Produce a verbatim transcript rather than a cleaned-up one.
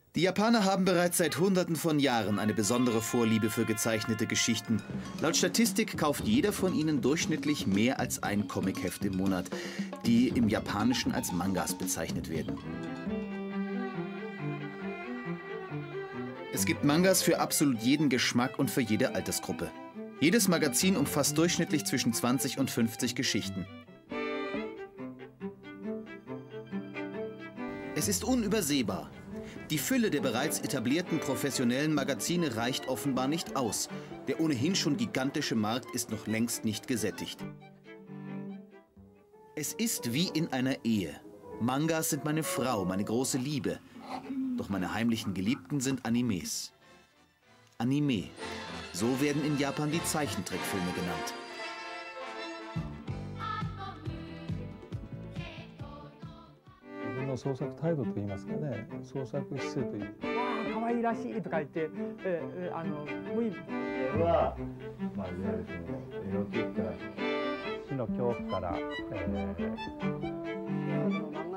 Die Japaner haben bereits seit Hunderten von Jahren eine besondere Vorliebe für gezeichnete Geschichten. Laut Statistik kauft jeder von ihnen durchschnittlich mehr als ein Comicheft im Monat, die im Japanischen als Mangas bezeichnet werden. Es gibt Mangas für absolut jeden Geschmack und für jede Altersgruppe. Jedes Magazin umfasst durchschnittlich zwischen zwanzig und fünfzig Geschichten. Es ist unübersehbar. Die Fülle der bereits etablierten professionellen Magazine reicht offenbar nicht aus. Der ohnehin schon gigantische Markt ist noch längst nicht gesättigt. Es ist wie in einer Ehe. Mangas sind meine Frau, meine große Liebe. Doch meine heimlichen Geliebten sind Animes. Anime. So werden in Japan die Zeichentrickfilme genannt. の創作態度といいますかね、創作姿勢という。 ああ、可愛らしいとか言って、ええ、あの、無意。 これは、まあ、いわゆるそのエロティックな死の恐怖から、えー